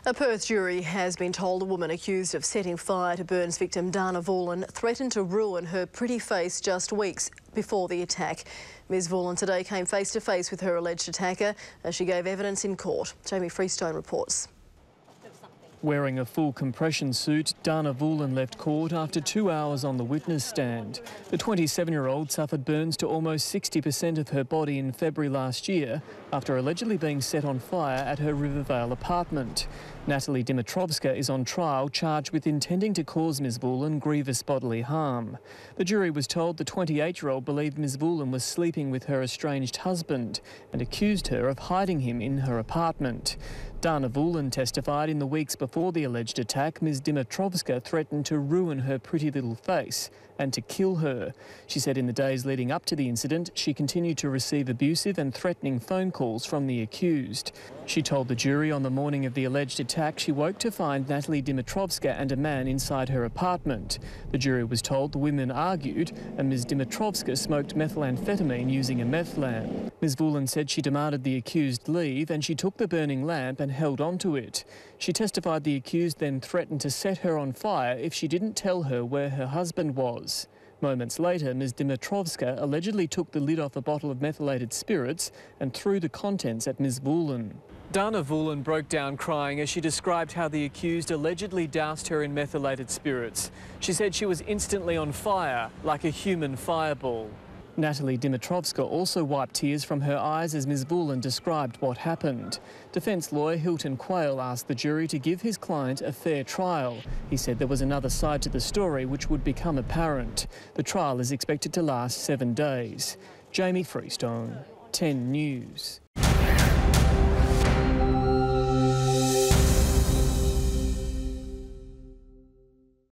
A Perth jury has been told a woman accused of setting fire to Burns victim Dana Vulin threatened to ruin her pretty face just weeks before the attack. Ms Vulin today came face to face with her alleged attacker as she gave evidence in court. Freestone reports. Wearing a full compression suit, Dana Vulin left court after 2 hours on the witness stand. The 27-year-old suffered burns to almost 60% of her body in February last year after allegedly being set on fire at her Rivervale apartment. Natalie Dimitrovska is on trial, charged with intending to cause Ms Vulin grievous bodily harm. The jury was told the 28-year-old believed Ms Vulin was sleeping with her estranged husband and accused her of hiding him in her apartment. Dana Vulin testified in the weeks before the alleged attack, Ms Dimitrovska threatened to ruin her pretty little face and to kill her. She said in the days leading up to the incident, she continued to receive abusive and threatening phone calls from the accused. She told the jury on the morning of the alleged attack she woke to find Natalie Dimitrovska and a man inside her apartment. The jury was told the women argued and Ms Dimitrovska smoked methamphetamine using a meth lamp. Ms Vulin said she demanded the accused leave and she took the burning lamp and held onto it. She testified the accused then threatened to set her on fire if she didn't tell her where her husband was. Moments later, Ms Dimitrovska allegedly took the lid off a bottle of methylated spirits and threw the contents at Ms Vulin. Dana Vulin broke down crying as she described how the accused allegedly doused her in methylated spirits. She said she was instantly on fire, like a human fireball. Natalie Dimitrovska also wiped tears from her eyes as Ms Vulin described what happened. Defence lawyer Hilton Quayle asked the jury to give his client a fair trial. He said there was another side to the story which would become apparent. The trial is expected to last 7 days. Freestone, 10 News.